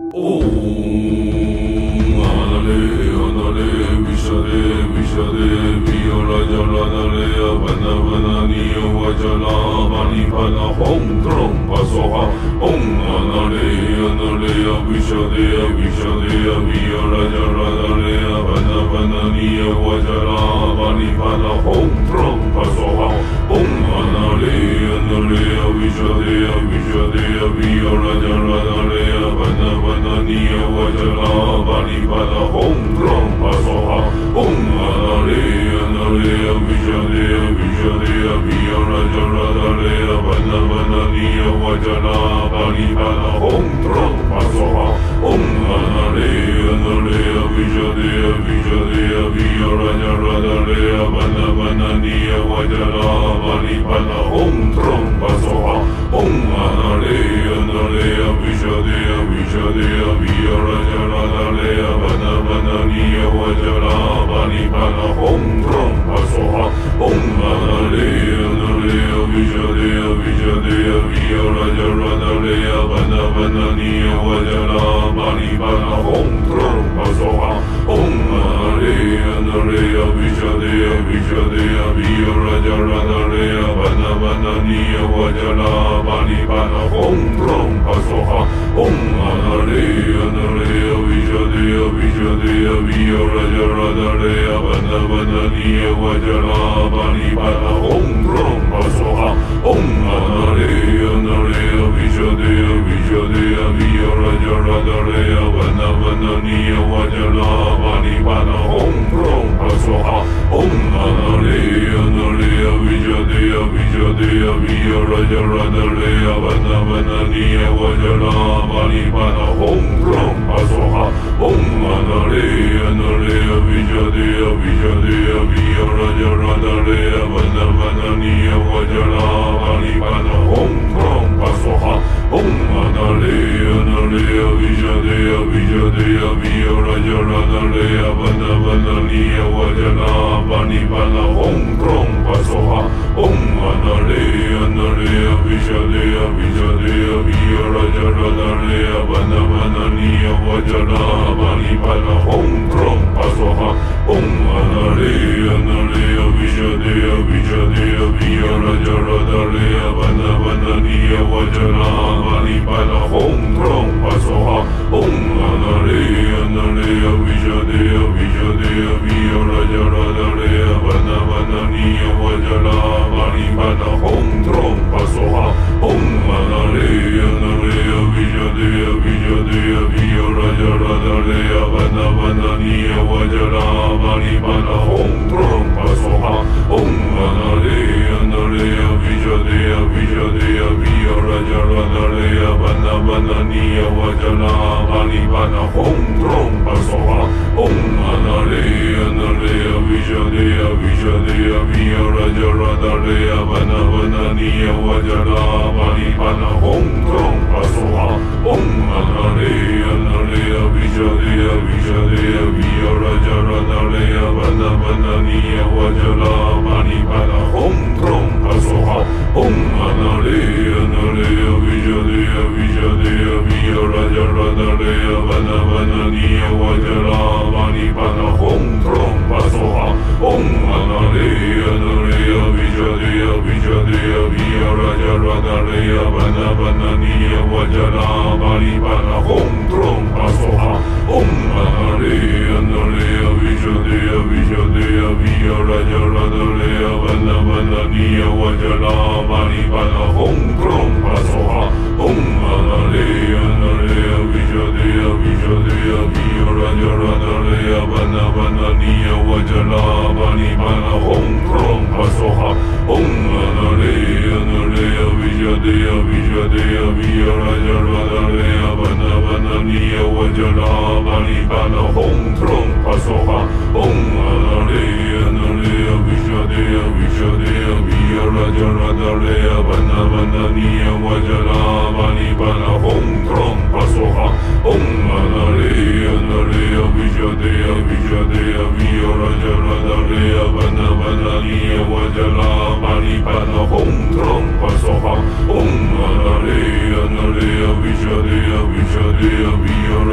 Om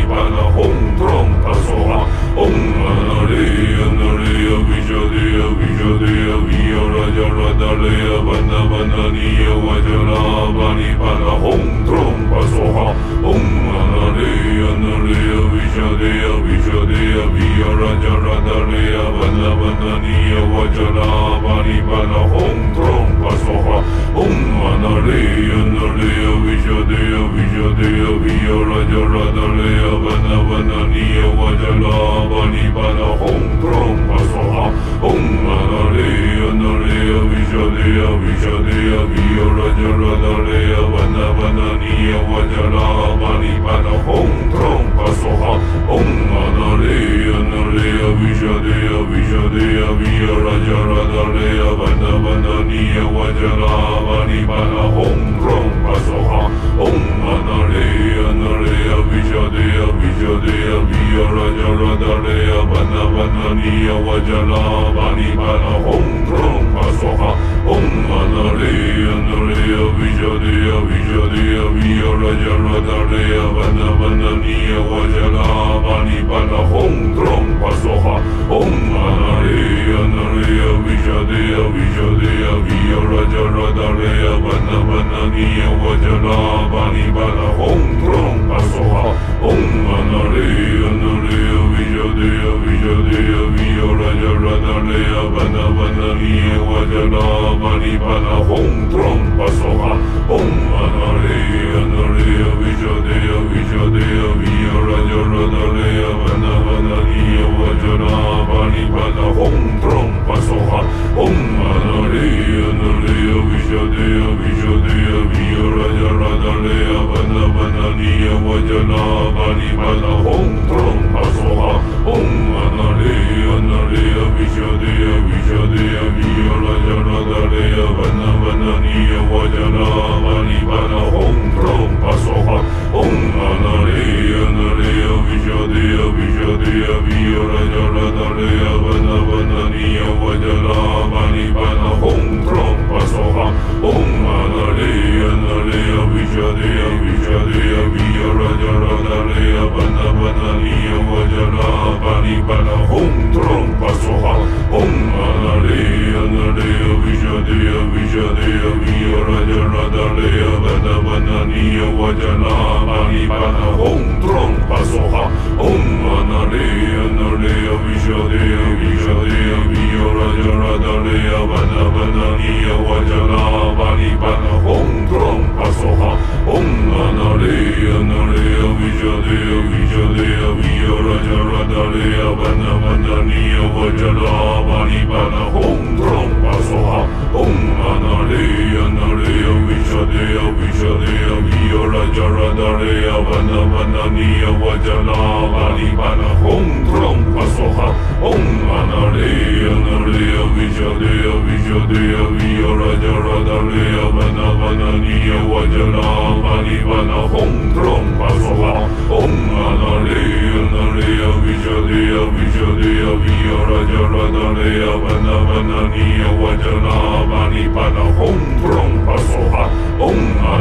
Pana Hum Drum Pasoha Om Analeya Naleya Vishadeya Vishadeya Viya Raja Radaleya Vana Vananiya Vajala Vani Pana Hum Drum Pasoha Om Analeya Naleya Vishadeya Vishadeya Viya Raja Radaleya Vana Vananiya Vajala Vani Pana Hum Drum Pasoha Om Analeya Naleya Vishadeya Vishadeya Viya Raja Radaleya Vana Vananiya Vajala Vani Pana Hum Drum Pasoha Om Analeya Naleya Vishadeya Vishadeya Viya Raja Radaleya Vana Vananiya Vajala Vani Pana Hum Drum Pasoha Om Analeya Naleya Vishadeya Vishadeya Viya Raja Radaleya Vana Vananiya Vajala Vani Pana Hum Drum Pasoha Om Analeya Naleya Vishadeya Vishadeya Viya Raja Radaleya Vana Vananiya Vajala Vani Pana Hum Drum Pasoha Om Analeya Naleya Vishadeya Vishadeya Viya Raja Radaleya Vana Vananiya Vajala Vani Pana Hum Drum Pasoha Om Analeya Naleya Vishadeya Vishadeya Viya Raja Radaleya Vana Vananiya Vajala Vani Pana Hum Drum Pasoha Om Analeya Naleya Vishadeya Vishadeya Viya Raja Radaleya Vana Vananiya Vajala Vani Pana Hum Drum Pasoha Om Analeya Naleya Vishadeya Vishadeya Viya Raja Radaleya Vana Vananiya Vajala Vani Pana Hum Drum Pasoha Om Analeya Naleya Vishadeya Vishadeya Viya Raja Radaleya Vana Vananiya Vajala Vani Pana Hum Drum Pasoha Om Analeya Naleya Vishadeya Vishadeya Viya Raja Radaleya Vana Vananiya Vajala Vani Pana Hum Drum Pasoha Om Analeya Naleya Vishadeya Vishadeya Viya Raja Radaleya Vana Vananiya Vajala Vani Pana Hum Drum Pasoha Om Analeya Naleya Vishadeya Vishadeya Viya Raja Radaleya Vana Vananiya Vajala Vani Pana Hum Drum Pasoha Om Analeya Naleya Vishadeya Vishadeya Viya Raja Radaleya Vana Vananiya Vajala Vani Pana Hum Drum Pasoha Om Analeya Naleya Vishadeya Vishadeya Viya Raja Radaleya Vana Vananiya Vajala Vani Pana Hum Drum Pasoha Om Analeya Naleya Vishadeya Vishadeya Viya Raja Radaleya Vana Vananiya Vajala Vani Pana Hum Drum Pasoha Om Analeya Naleya Vishadeya Vishadeya Viya Raja Radaleya Vana Vananiya Vajala Vani Pana Hum Drum Pasoha Om Analeya Naleya Vishadeya Vishadeya Viya Raja Radaleya Vana Vananiya Vajala Vani Pana Hum Drum Pasoha Om Analeya Naleya Vishadeya Vishadeya Viya Raja Radaleya Vana Vananiya Vajala Vani Pana Hum Drum Pasoha Om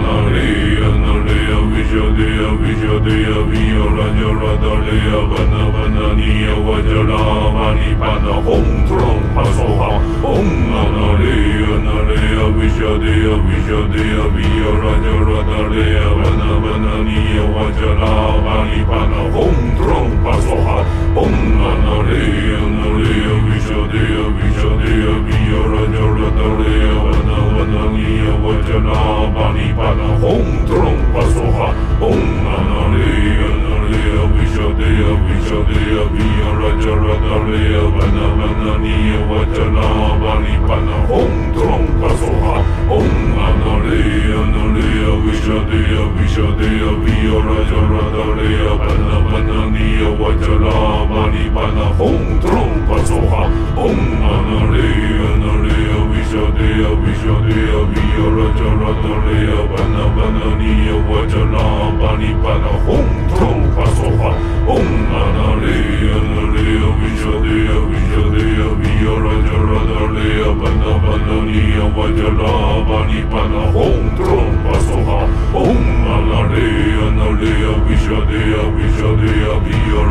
Analeya Naleya Vishadeya Vishadeya Viya Raja Radaleya Vana Vananiya Vajala Vani Pana Hum Drum Pasoha Om Analeya Naleya Vishadeya Vishadeya Viya Raja Radaleya Vana Vananiya Vajala Vani Pana Hum Drum Pasoha Om Analeya Naleya Vishadeya Vishadeya Viya Raja Radaleya Vana Vananiya Vajala Vani Pana Hum Drum Pasoha Om Analeya Naleya Vishadeya Vishadeya Viya Raja Radaleya Vana Vananiya Vajala Vani Pana Hum Drum Pasoha Om Analeya Naleya Vishadeya Vishadeya Viya Raja Radaleya Vana Vananiya Vajala Vani Pana Hum Drum Pasoha Om Analeya Naleya Vishadeya Vishadeya Viya Raja Radaleya Vana Vananiya Vajala Vani Pana Hum Drum Pasoha Om Analeya Naleya Vishadeya Vishadeya Viya Raja Radaleya Vana Vananiya Vajala Vani Pana Hum Drum Pasoha Om Analeya Naleya Vishadeya Vishadeya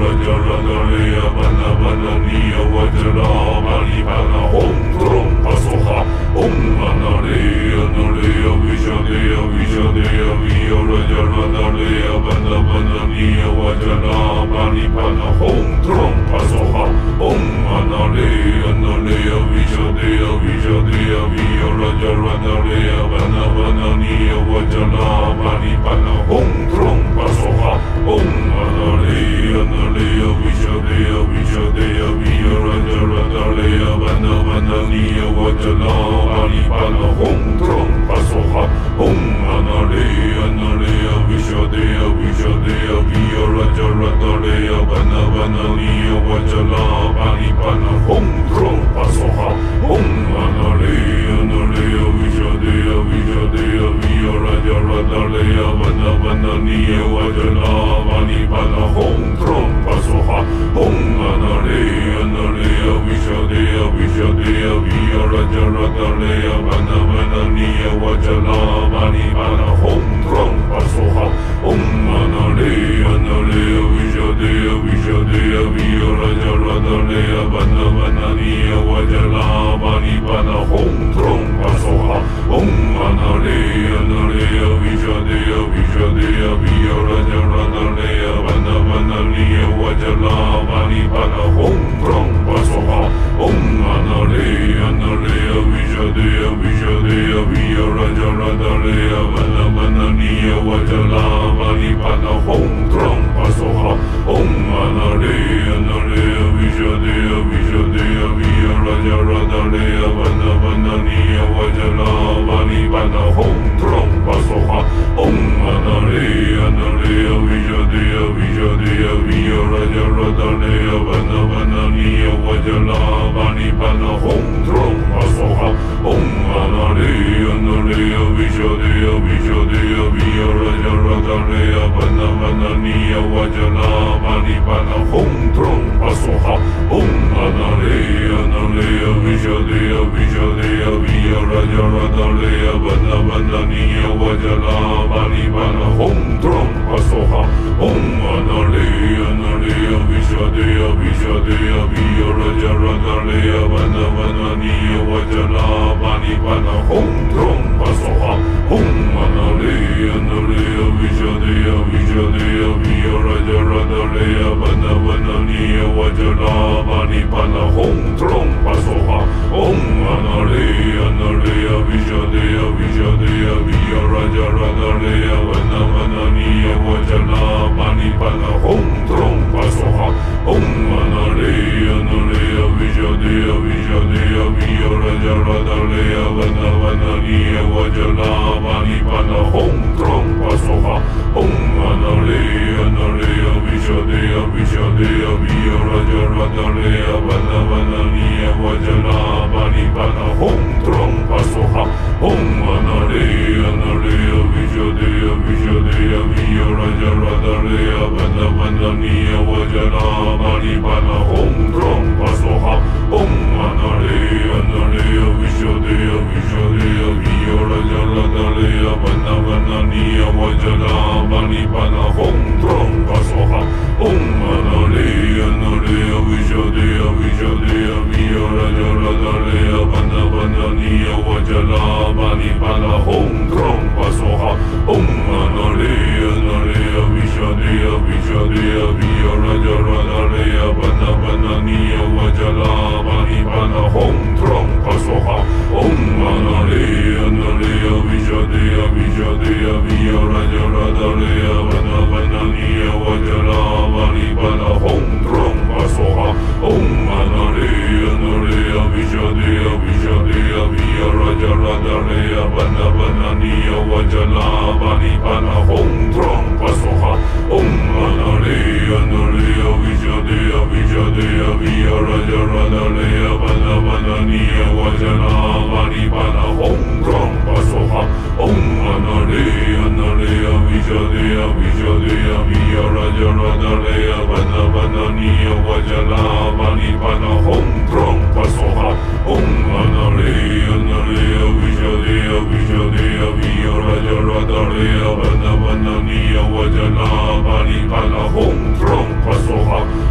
Raja Radaleya Bana Bana Niya Vajra Bani Bana Om Trom Pasoha Om Manareya Nareya Vishadeya Vishadeya Viya Raja Radaleya Bana Bana Niya Vajra Bani Bana Om Trom Pasoha Om Manareya Nareya Vishadeya Vishadeya Viya Raja Radaleya Bana Bana Niya Vajra Bani Bana Om Trom Pasoha Om Manareya Nareya Vishadeya Vishadeya Viya Raja Radaleya Bana Bana Niya Vajra Bani Bana Om Trom Pasoha Om Manareya Nareya Vishadeya Vishadeya Viya Raja Radaleya Bana Bana Niya Vajra Bani Bana Om Trom Pasoha Om Manareya Nareya Vishadeya Vishadeya Viya Raja Radaleya Bana Bana Niya Vajra Bani Bana Om Trom Pasoha Om Manareya Nareya Vishadeya Vishadeya Viya Raja Radaleya Bana Bana Niya Vajra Bani Bana Om Trom Pasoha Om Manareya Nareya Vishadeya Vishadeya Viya Raja Radaleya Bana Bana Niya Vajra Bani Bana Om Trom Pasoha Om Manareya Nareya Vishadeya Vishadeya Viya Raja Radaleya Bana Bana Niya Vajra Bani Bana Om Trom Pasoha Om Manareya Nareya Vishadeya Vishadeya Viya Raja Radaleya Bana Bana Niya Vajra Bani Bana Om Trom Pasoha Om Manareya Nareya Vishadeya Vishadeya Viya Raja Radaleya Bana Bana Niya Vajra Bani Bana Om Trom Pasoha Om Manareya Nareya Vishadeya Vishadeya Viya Raja Radaleya Bana Bana Niya Vajra Bani Bana Om Trom Pasoha Om Manareya Nareya Vishadeya Vishadeya Viya Raja Radaleya Bana Bana Niya Vajra Bani Bana Om Trom Pasoha Om Manareya Nareya Vishadeya Vishadeya Viya Raja Radaleya Bana Bana Niya Vajra Bani Bana Om Trom Pasoha Om Manareya Nareya Vishadeya Vishadeya Viya Raja Radaleya Bana Bana Niya Vajra Bani Bana Om Trom Pasoha Om Manareya Nareya Vishadeya Vishadeya Viya Raja Radaleya Bana Bana Niya Vajra Bani Bana Om Trom Pasoha Om Manareya Nareya Vishadeya Vishadeya Viya Raja Radaleya Bana Bana Niya Vajra Bani Bana Om Trom Pasoha Om Manareya Nareya Vishadeya Vishadeya Viya Raja Radaleya Bana Bana Niya Vajra Bani Bana Om Trom Pasoha Om Manareya Nareya Vishadeya Vishadeya Viya Raja Radaleya Bana Bana Niya Vajra Bani Bana Om Trom Pasoha Om Manareya Nareya Vishadeya Vishadeya Viya Raja Radaleya Bana Bana Niya Vajra Bani Bana Om Trom Pasoha Om Manareya Nareya Vishadeya Vishadeya Viya Raja Radaleya Bana Bana Niya Vajra Bani Bana Om Trom Pasoha Om Manareya Nareya Vishadeya Vishadeya Viya Raja Radaleya Bana Bana Niya Vajra Bani Bana Om Trom Pasoha Om Manareya Nareya Vishadeya Vishadeya Viya Raja Radaleya Bana Bana Niya Vajra Bani Bana Om Trom Pasoha Om Manareya Nareya Vishadeya Vishadeya Viya Raja Radaleya Bana Bana Niya Vajra Bani Bana Om Trom Pasoha Om Manareya Nareya Vishadeya Vishadeya Viya Raja Radaleya Bana Bana Niya Vajra Bani Bana Om Trom Pasoha Om Manareya Nareya Vishadeya Vishadeya Viya Raja Radaleya Bana Bana Niya Vajra Bani Bana Om Trom Pasoha Om Manareya Nareya Vishadeya Vishadeya Viya Raja Radaleya Bana Bana Niya Vajra Bani Bana Om Trom Pasoha Om Manareya Nareya Vishadeya Vishadeya Viya Raja Radaleya Bana Bana Niya Vajra Bani Bana Om Trom Pasoha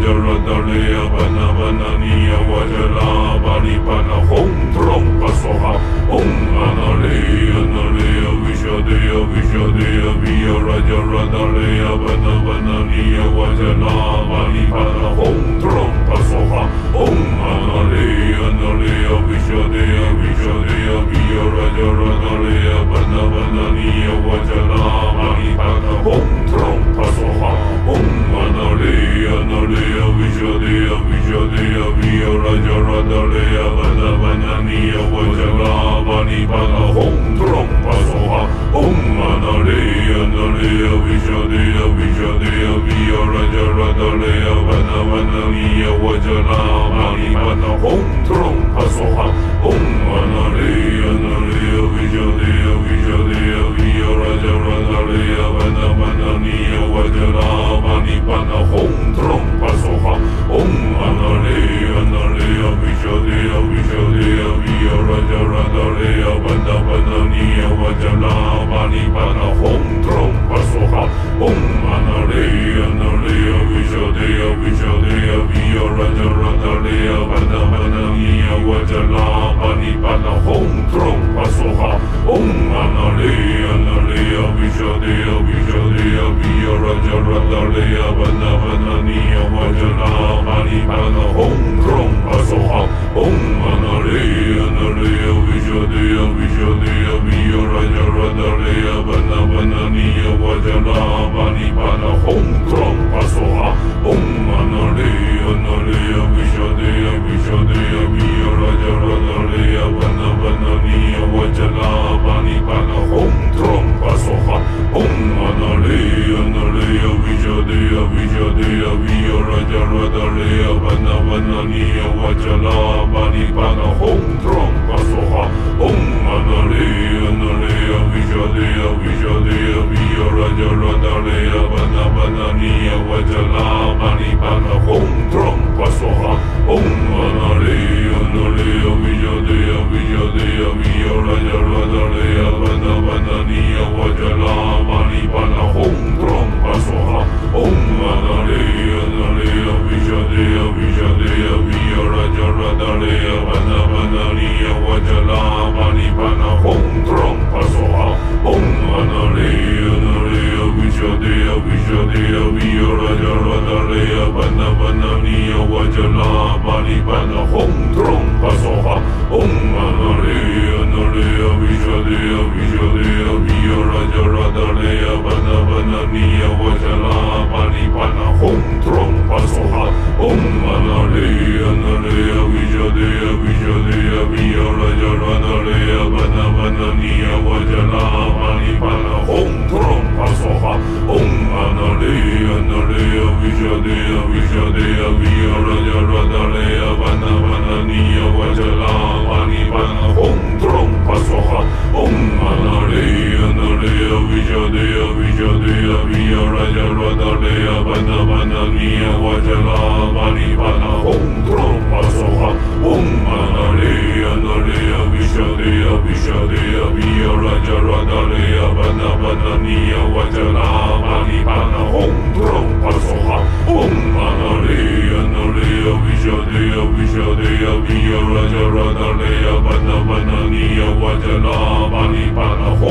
Vajradaleya Bana Bananiya Vajala Bani Pana Hom Trom Pasoha Om Analeya Naleya Vishadeya Vishadeya Viya Raja Radaleya Bana Bananiya Vajala Bani Pana Hom Trom Pasoha Om Analeya Naleya Vishadeya Vishadeya Viya Raja Radaleya Bana Bananiya Vajala Bani Pana Hom Trom Pasoha Om Analeya Naleya Vishadeya Vishadeya Viya Raja Radaleya Bana Bananiya Vajala Bani Pana Hom Trom Pasoha Om Analeya Naleya Vishadeya Vishadeya Viya Raja Radaleya Bana Bananiya Vajala Bani Pana Hom Trom Pasoha Om Analeya Naleya Vishadeya Vishadeya Viya Raja Radaleya Bana Bananiya Vajala Bani Pana Hom Trom Pasoha Om Analeya Naleya Vishadeya Vishadeya Viya Raja Radaleya Bana Bananiya Vajala Bani Pana Hom Trom Pasoha Om Analeya Naleya Vishadeya Vishadeya Viya Raja Radaleya Bana Bananiya Vajala Bani Pana Hom Trom Pasoha Om Analeya Naleya Vishadeya Vishadeya Viya Raja Radaleya Bana Bananiya Vajala Bani Pana Hom Trom Pasoha Om Analeya Naleya Vishadeya Vishadeya Viya Raja Radaleya Bana Bananiya Vajala Bani Pana Hom Trom Pasoha Om Analeya Naleya Vishadeya Vishadeya Viya Raja Radaleya Bana Bananiya Vajala Bani Pana Hom Trom Pasoha Om Analeya Naleya Vishadeya Vishadeya Viya Raja Radaleya Bana Bananiya Vajala Bani Pana Hom Trom Pasoha Om Analeya Naleya Vishadeya Vishadeya Viya Raja Radaleya Bana Bananiya Vajala Bani Pana Hom Trom Pasoha Om Analeya Naleya Vishadeya Vishadeya Viya Raja Radaleya Bana Bananiya Vajala Bani Pana Hom Trom Pasoha Om Analeya Naleya Vishadeya Vishadeya Viya Raja Radaleya Bana Bananiya Vajala Bani Pana Hom Trom Pasoha Om Analeya Naleya Vishadeya Vishadeya Viya Raja Radaleya Bana Bananiya Vajala Bani Pana Hom Trom Pasoha Om Analeya Naleya Vishadeya Vishadeya Viya Raja Radaleya Bana Bananiya Vajala Bani Pana Hom Trom Pasoha Om Analeya Naleya Vishadeya Vishadeya Viya Raja Radaleya Bana Bananiya Vajala Bani Pana Hom Trom Pasoha Om Analeya Naleya Vishadeya Vishadeya Viya Raja Radaleya Bana Bananiya Vajala Bani Pana Hom Trom Pasoha Om Analeya Naleya Vishadeya Vishadeya Viya Raja Radaleya Bana Bananiya Vajala Bani Pana Hom Trom Pasoha Om Analeya Naleya Vishadeya Vishadeya Viya Raja Radaleya Bana Bananiya Vajala Bani Pana Hom Trom Pasoha Om Analeya Naleya Vishadeya Vishadeya Viya Raja Radaleya Bana Bananiya Vajala Bani Pana